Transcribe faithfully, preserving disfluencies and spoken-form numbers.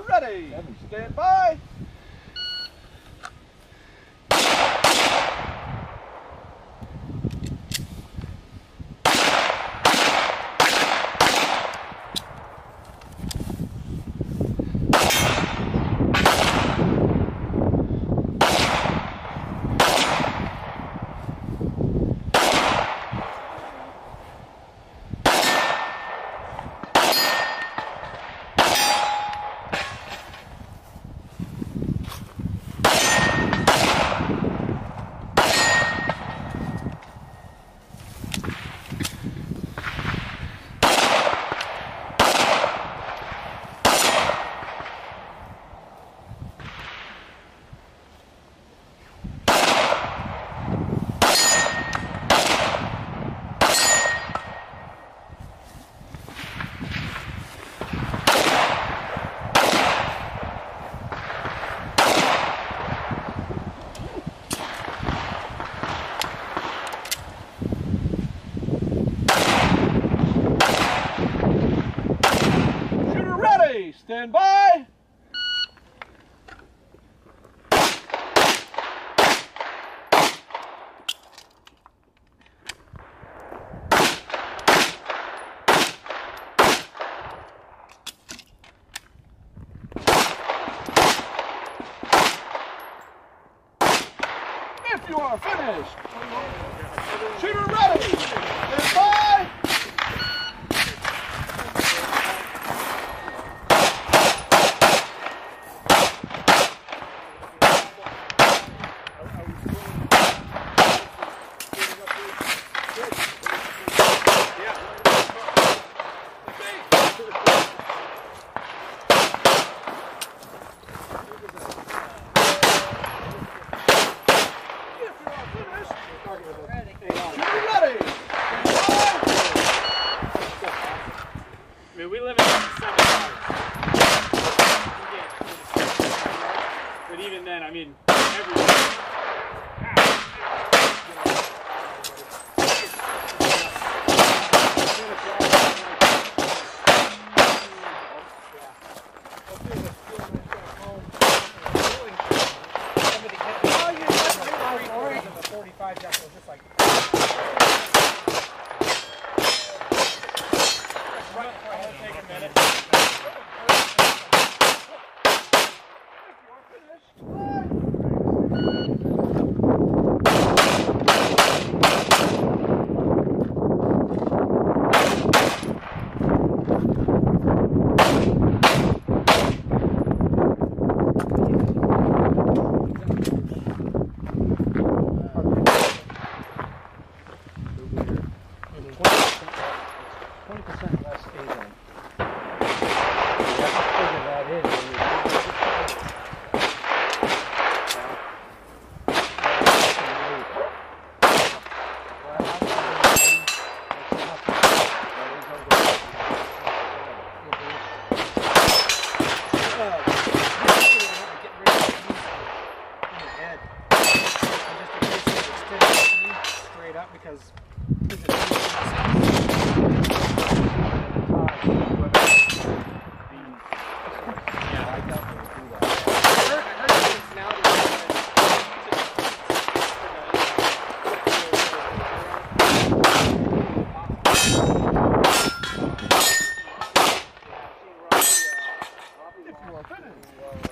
ready. Stand by. Stand by. If you are finished, shooter ready. Stand by. I mean, we live in seven hours. But even then, I mean, every forty-five decibels, just like take a minute. twenty percent less ozone. You have to figure that in when you straight up because If you are finished.